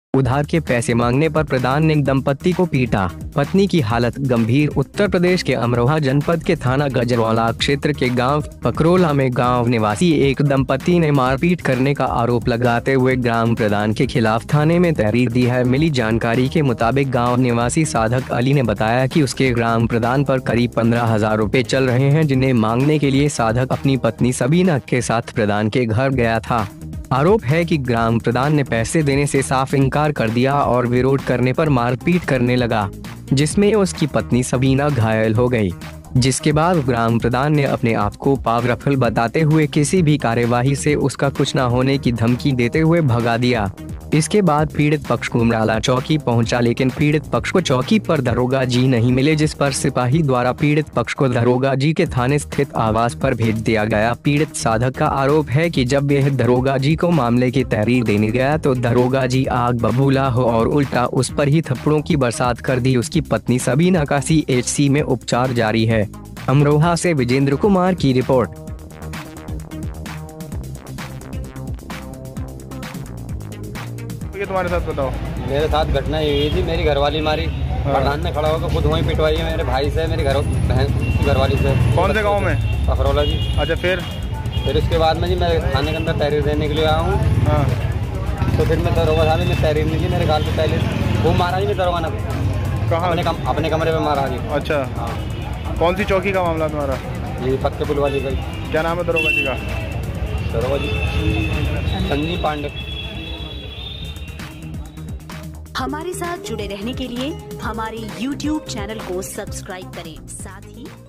उधार के पैसे मांगने पर प्रधान ने दंपति को पीटा, पत्नी की हालत गंभीर। उत्तर प्रदेश के अमरोहा जनपद के थाना गजरवाला क्षेत्र के गांव पकरोला में गांव निवासी एक दंपति ने मारपीट करने का आरोप लगाते हुए ग्राम प्रधान के खिलाफ थाने में तहरीर दी है। मिली जानकारी के मुताबिक गांव निवासी साधक अली ने बताया कि उसके ग्राम प्रधान पर करीब 15,000 रुपए चल रहे हैं, जिन्हें मांगने के लिए साधक अपनी पत्नी सबीना के साथ प्रधान के घर गया था। आरोप है कि ग्राम प्रधान ने पैसे देने से साफ इनकार कर दिया और विरोध करने पर मारपीट करने लगा, जिसमें उसकी पत्नी सबीना घायल हो गई। जिसके बाद ग्राम प्रधान ने अपने आप को पावरफुल बताते हुए किसी भी कार्यवाही से उसका कुछ न होने की धमकी देते हुए भगा दिया। इसके बाद पीड़ित पक्ष कुमराला चौकी पहुंचा, लेकिन पीड़ित पक्ष को चौकी पर दरोगा जी नहीं मिले, जिस पर सिपाही द्वारा पीड़ित पक्ष को दरोगा जी के थाने स्थित आवास पर भेज दिया गया। पीड़ित साधक का आरोप है कि जब यह दरोगा जी को मामले की तहरीर देने गया तो दरोगा जी आग बबूला हो और उल्टा उस पर ही थप्पड़ों की बरसात कर दी। उसकी पत्नी सबीना का CHC में उपचार जारी है। अमरोहा से विजेंद्र कुमार की रिपोर्ट। तुम्हारे साथ बताओ। मेरे साथ घटना ये हुई थी, मेरी घरवाली मारी। प्रधान ने खड़ा होकर खुद वहीं पिटवाई है मेरे भाई से, मेरी बहन घरवाली से। कौन से गांव में? पकरोला जी। अच्छा, फिर उसके बाद में जी मैं थाने के अंदर तहरीर देने के लिए आया हूँ। तो फिर मैं दरोगा साहब ने तहरीर नहीं दी, मेरे गाल पे पहले वो मारा जी। मैं दरोगा ने कहाँ? अपने कमरे में मारा जी। अच्छा, कौन सी चौकी का मामला तुम्हारा? ये पक्के पुल वाली भाई। क्या नाम है दरोगा जी का? दरोगा जी संजीव पांडे। हमारे साथ जुड़े रहने के लिए हमारे YouTube चैनल को सब्सक्राइब करें, साथ ही